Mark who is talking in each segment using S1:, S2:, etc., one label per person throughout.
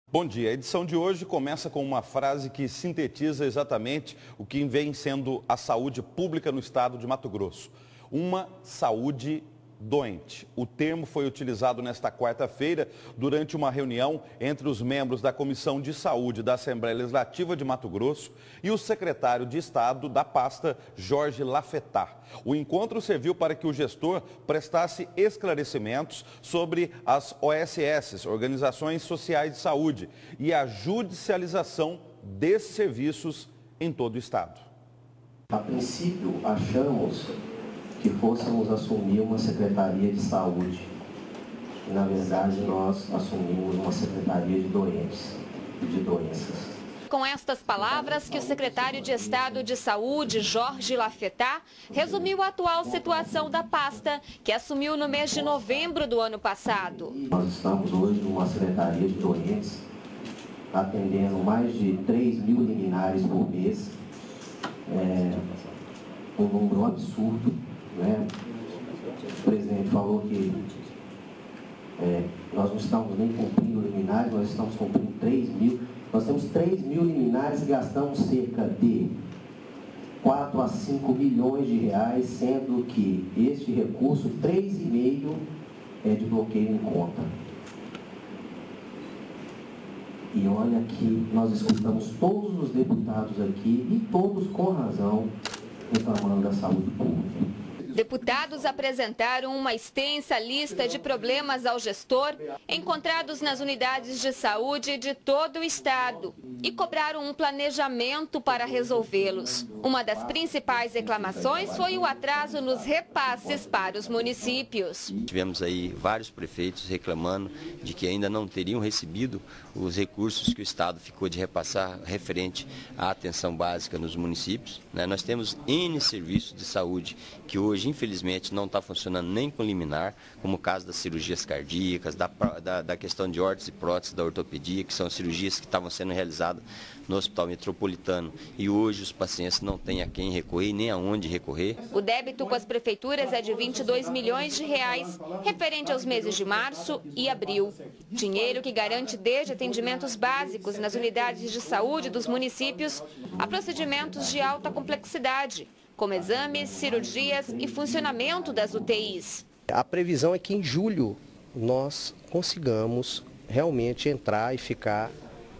S1: Bom dia. A edição de hoje começa com uma frase que sintetiza exatamente o que vem sendo a saúde pública no estado de Mato Grosso. Uma saúde doente. O termo foi utilizado nesta quarta-feira durante uma reunião entre os membros da Comissão de Saúde da Assembleia Legislativa de Mato Grosso e o secretário de Estado da pasta, Jorge Lafetá. O encontro serviu para que o gestor prestasse esclarecimentos sobre as OSS, Organizações Sociais de Saúde, e a judicialização desses serviços em todo o estado.
S2: A princípio, achamos que fôssemos assumir uma Secretaria de Saúde. E, na verdade, nós assumimos uma Secretaria de Doentes e de Doenças.
S3: Com estas palavras que o secretário de Estado de Saúde, Jorge Lafetá, resumiu a atual situação da pasta, que assumiu no mês de novembro do ano passado.
S2: Nós estamos hoje numa Secretaria de Doentes, atendendo mais de 3 mil liminares por mês, um número absurdo. O presidente falou que nós não estamos nem cumprindo liminares, nós estamos cumprindo 3 mil. Nós temos 3 mil liminares e gastamos cerca de 4 a 5 milhões de reais, sendo que este recurso, 3,5 é de bloqueio em conta. E olha que nós escutamos todos os deputados aqui, e todos com razão, reclamando da saúde pública.
S3: Deputados apresentaram uma extensa lista de problemas ao gestor encontrados nas unidades de saúde de todo o estado e cobraram um planejamento para resolvê-los. Uma das principais reclamações foi o atraso nos repasses para os municípios.
S4: Tivemos aí vários prefeitos reclamando de que ainda não teriam recebido os recursos que o estado ficou de repassar referente à atenção básica nos municípios. Nós temos N serviços de saúde que hoje, infelizmente, não está funcionando nem com liminar, como o caso das cirurgias cardíacas, da questão de órteses e próteses da ortopedia, que são cirurgias que estavam sendo realizadas no Hospital Metropolitano. E hoje os pacientes não têm a quem recorrer nem aonde recorrer.
S3: O débito com as prefeituras é de 22 milhões de reais, referente aos meses de março e abril. Dinheiro que garante desde atendimentos básicos nas unidades de saúde dos municípios a procedimentos de alta complexidade, como exames, cirurgias e funcionamento das UTIs.
S5: A previsão é que em julho nós consigamos realmente entrar e ficar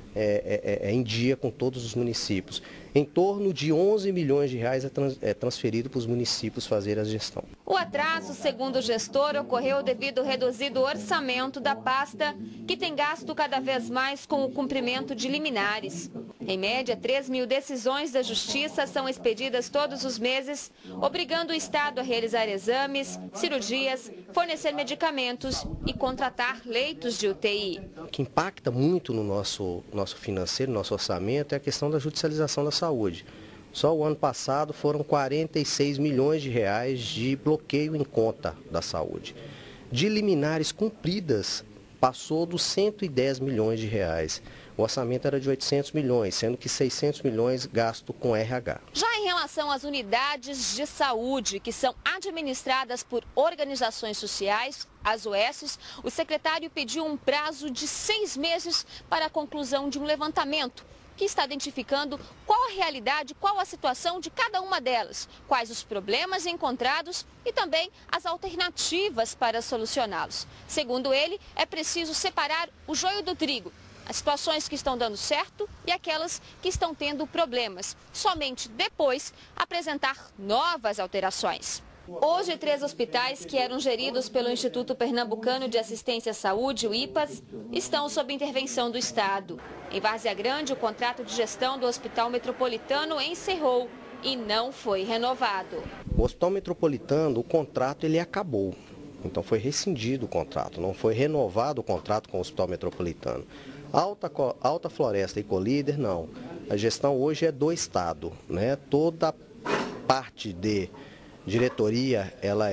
S5: em dia com todos os municípios. Em torno de 11 milhões de reais é transferido para os municípios fazer a gestão.
S3: O atraso, segundo o gestor, ocorreu devido ao reduzido orçamento da pasta, que tem gasto cada vez mais com o cumprimento de liminares. Em média, 3 mil decisões da Justiça são expedidas todos os meses, obrigando o Estado a realizar exames, cirurgias, fornecer medicamentos e contratar leitos de UTI.
S5: O que impacta muito no nosso financeiro, nosso orçamento, é a questão da judicialização da saúde. Só o ano passado foram 46 milhões de reais de bloqueio em conta da saúde. De liminares cumpridas, passou dos 110 milhões de reais. O orçamento era de 800 milhões, sendo que 600 milhões gasto com RH.
S3: Já em relação às unidades de saúde, que são administradas por organizações sociais, as OSs, o secretário pediu um prazo de 6 meses para a conclusão de um levantamento, que está identificando qual a realidade, qual a situação de cada uma delas, quais os problemas encontrados e também as alternativas para solucioná-los. Segundo ele, é preciso separar o joio do trigo, as situações que estão dando certo e aquelas que estão tendo problemas. Somente depois apresentar novas alterações. Hoje, 3 hospitais que eram geridos pelo Instituto Pernambucano de Assistência à Saúde, o IPAS, estão sob intervenção do Estado. Em Várzea Grande, o contrato de gestão do Hospital Metropolitano encerrou e não foi renovado.
S5: O Hospital Metropolitano, o contrato ele acabou. Então foi rescindido o contrato, não foi renovado o contrato com o Hospital Metropolitano. Alta Floresta e Colíder, não. A gestão hoje é do Estado, né? Toda parte de diretoria, ela é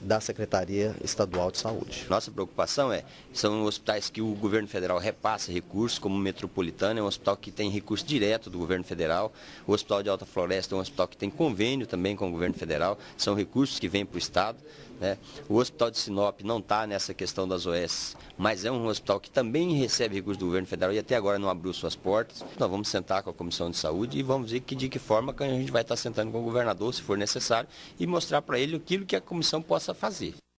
S5: da Secretaria Estadual de Saúde.
S4: Nossa preocupação são hospitais que o governo federal repassa recursos, como o Metropolitano, é um hospital que tem recurso direto do governo federal. O Hospital de Alta Floresta é um hospital que tem convênio também com o governo federal, são recursos que vêm para o Estado. O Hospital de Sinop não está nessa questão das OS, mas é um hospital que também recebe recursos do governo federal e até agora não abriu suas portas. Nós vamos sentar com a Comissão de Saúde e vamos ver de que forma que a gente vai estar sentando com o governador, se for necessário, e mostrar para ele aquilo que a comissão possa fazer.